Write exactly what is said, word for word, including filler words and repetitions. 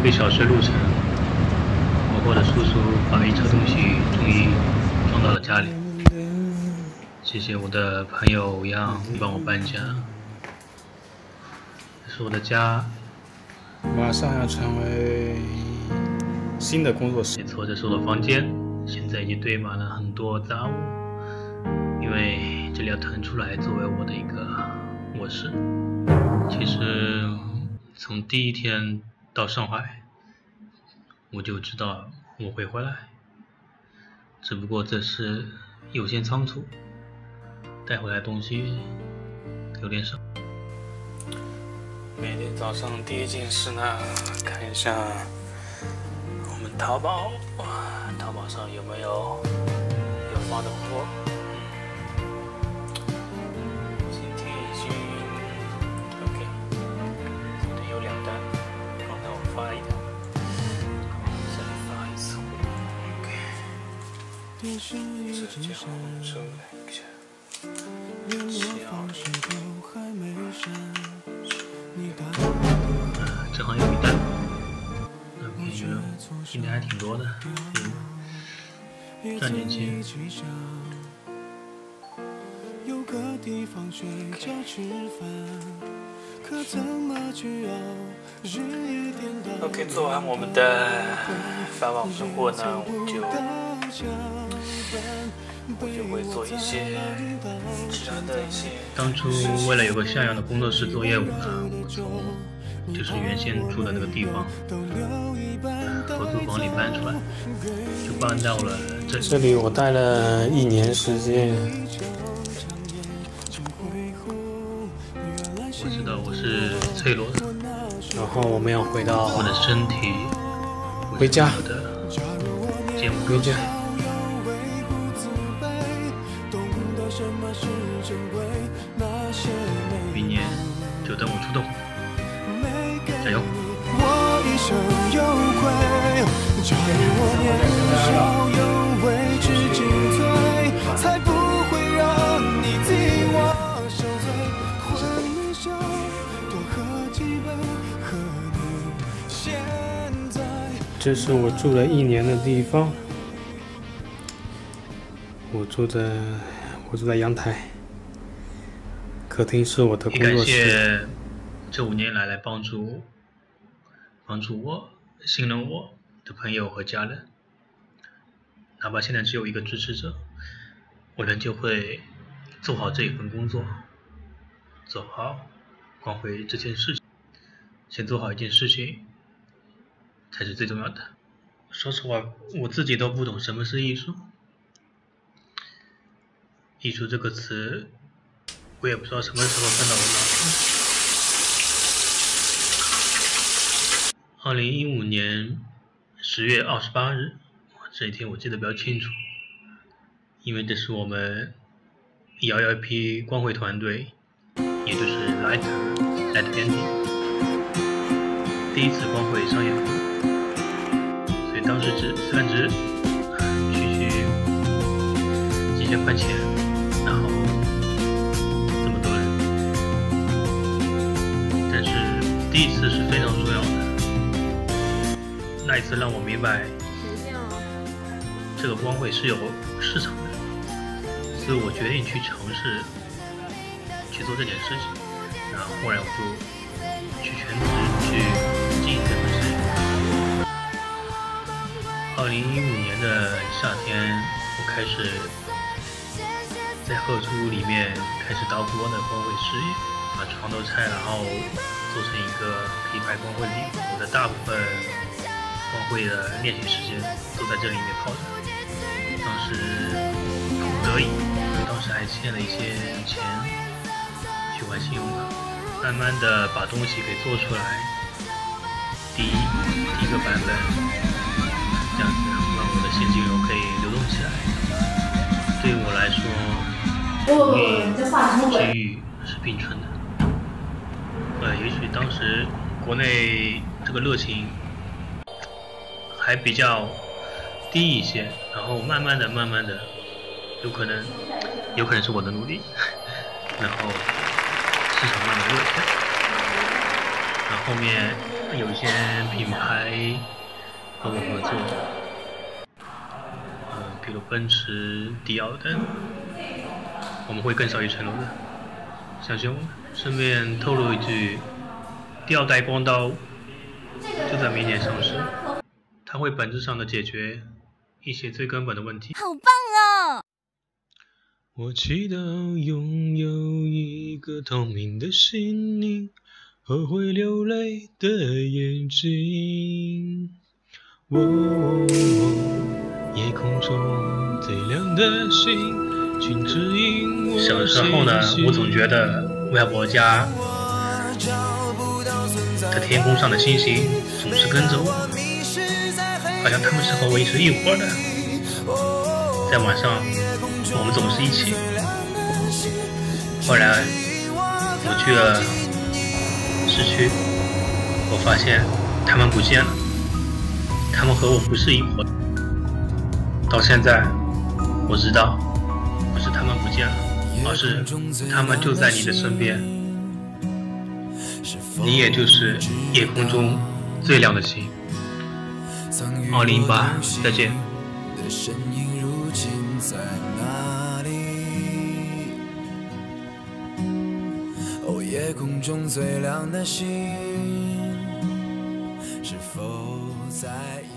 个小时路程，我和我的叔叔把一车东西终于装到了家里。谢谢我的朋友杨帮我搬家，这是我的家， 马上要成为新的工作室。 没错，这是我的房间，现在已经堆满了很多杂物，因为这里要腾出来作为我的一个卧室。其实从第一天到上海，我就知道我会回来，只不过这次有些仓促，带回来东西有点少。 每天早上第一件事呢，看一下我们淘宝，淘宝上有没有有发的货。今天已经 OK， 今天有两单，刚才我发了一条，再发一次货 OK。浙江杭州来一下。 正好有一单，那可以今天还挺多的，可以赚点钱。 OK， 做完我们的发完我们的货呢，我就我就会做一些其他的一些。 当初为了有个像样的工作室做业务呢，我从就是原先住的那个地方，合租房里搬出来，就搬到了这里。 这里我待了一年时间。 我知道我是脆弱的， 然后我们要回到我的身体， 回家的节目回家。 明年就等我出动，加油！ 我一生有愧，假如我年少有为知进退，才不会让你替我受罪。换一首多喝几杯，和你现在。 这是我住了一年的地方，我住在我住在阳台。客厅是我的工作室。 感谢这五年来来帮助帮助我、信任我的朋友和家人，哪怕现在只有一个支持者，我仍旧会做好这一份工作，做好光辉这件事情。先做好一件事情才是最重要的。说实话，我自己都不懂什么是艺术。艺术这个词，我也不知道什么时候分到我脑子。二零一五年十月二十八日，这一天我记得比较清楚，因为这是我们摇摇一批光绘团队，也就是 Light Light Painting 第一次光绘商业化，所以当时只算值区区几千块钱，然后这么多人，但是第一次是非常重要的。那一次让我明白，这个光绘是有市场的，所以我决定去尝试去做这件事情。然后后来我就去全职去经营这份事业。二零一五年的夏天，我开始在合租里面开始捣鼓我的光绘事业，把床都拆，然后做成一个可以拍光绘的地方。我的大部分光绘的练习时间都在这里面泡着。当时很不得已，因为当时还欠了一些钱去还信用卡，慢慢的把东西给做出来。第一第一个版本，这样子让我的现金流可以流动起来。对于我来说，荣誉机遇是并存的。呃，也许当时国内这个热情还比较低一些，然后慢慢的、慢慢的，有可能，有可能是我的努力，然后市场慢慢热起来。 然后后面有一些品牌和我合作，嗯、呃，比如奔驰、迪奥等，我们会更上一层楼的。相信我。顺便透露一句，第二代光刀就在明年上市，它会本质上的解决一些最根本的问题。 好棒哦！ 我祈祷拥有一个透明的心灵和会流泪的眼睛。我、哦哦、夜空中最亮的星，请指引我。小时候呢，我总觉得外婆家的天空上的星星总是跟着我，好像他们是和我是一伙的。在晚上，我们总是一起。后来，我去了市区，我发现他们不见了，他们和我不是一伙。到现在，我知道，不是他们不见了，而是他们就在你的身边。你也就是夜空中最亮的星。二零一八，再见。 哦，夜空中最亮的星，是否在？